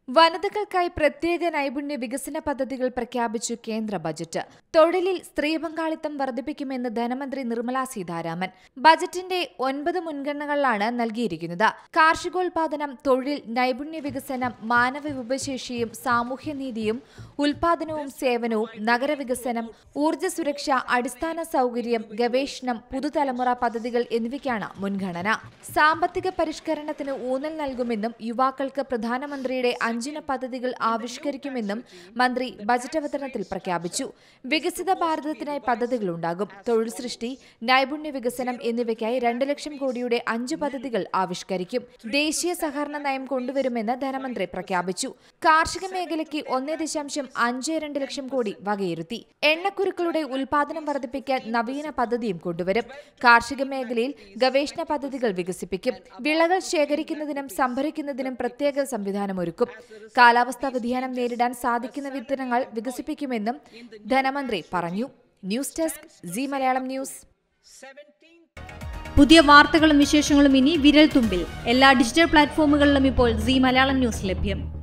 വനിതകൾക്കായി പ്രത്യേക നൈപുണ്യ വികസന പദ്ധതികൾ പ്രഖ്യാപിച്ചു കേന്ദ്ര ബജറ്റ്. തൊഴിലിൽ സ്ത്രീ പങ്കാളിത്തം വർദ്ധിപ്പിക്കുമെന്ന് ധനമന്ത്രി നിർമ്മല സീതാരാമൻ. ബജറ്റിന്റെ 9 മുൻഗണനകളാണ് നൽകിയിരിക്കുന്നത്. കാർഷികോൽപാദനം, തൊഴിൽ, നൈപുണ്യ വികസനം, മാനവ വിഭവശേഷിയും സാമൂഹ്യനീതിയും, ഉൽപാദനവും സേവനവും, നഗരവികസനം, ഊർജ്ജ സുരക്ഷ, അടിസ്ഥാന സൗകര്യം, ഗവേഷണം, പുതുതലമുറ പദ്ധതികൾ എന്നിവയ്ക്കാണ് മുൻഗണന. സാമ്പത്തിക പരിഷ്കരണത്തിന് ഊന്നൽ നൽകുമെന്നും യുവാക്കൾക്ക് പ്രധാനമന്ത്രിയുടെ 5 പദ്ധതികൾ ആവിഷ്കരിക്കുമെന്നും മന്ത്രി ബജറ്റ് അവതരണത്തിൽ പ്രഖ്യാപിച്ചു. വികസിത ഭാരതത്തിനായി പദ്ധതികളുണ്ടാകും. തൊഴിൽ സൃഷ്ടി, നൈപുണ്യ വികസനം എന്നിവയ്ക്കായി 2 ലക്ഷം കോടിയുടെ 5 പദ്ധതികൾ ആവിഷ്കരിക്കും. ദേശീയ സഹകരണ നയം കൊണ്ടുവരുമെന്ന് ധനമന്ത്രി പ്രഖ്യാപിച്ചു. കാർഷിക മേഖലയ്ക്ക് 1.52 ലക്ഷം കോടി വകയിരുത്തി. എണ്ണക്കുരുക്കളുടെ ഉൽപാദനം വർദ്ധിപ്പിക്കാൻ നവീന പദ്ധതിയും കൊണ്ടുവരും. കാർഷിക മേഖലയിൽ ഗവേഷണ പദ്ധതികൾ വികസിപ്പിക്കും. വിളകൾ ശേഖരിക്കുന്നതിനും സംഭരിക്കുന്നതിനും പ്രത്യേക സംവിധാനമൊരുക്കും. കാലാവസ്ഥാ വ്യതിയാനം നേരിടാൻ സാധിക്കുന്ന വിത്തനങ്ങൾ വികസിപ്പിക്കുമെന്നും ധനമന്ത്രി പറഞ്ഞു. News desk C Malayalam news. പുതിയ വാർത്തകളും വിശേഷങ്ങളും ഇനി വിരൽ തുമ്പിൽ. എല്ലാ ഡിജിറ്റൽ പ്ലാറ്റ്ഫോമുകളിലും ഇപ്പോൾ സി മലയാളം ന്യൂസ് ലഭ്യം.